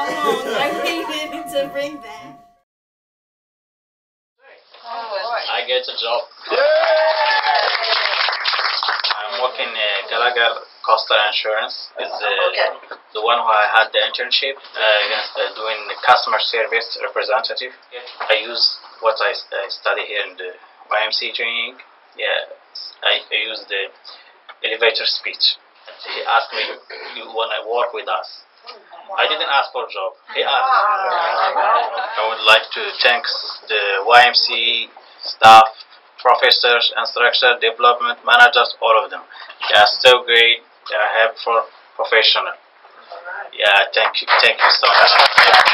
how long I waited to bring that. I get a job. I'm working Gallagher Koster Insurance. Is the one who I had the internship doing the customer service representative. I use what I study here in the YMCA Training. Yeah, I use the elevator speech. He asked me, "You want to work with us?" I didn't ask for a job. He asked. I would like to thank the YMCA staff, professors, instructors, development managers, all of them. They are so great. They are helpful, professional. Yeah, thank you so much.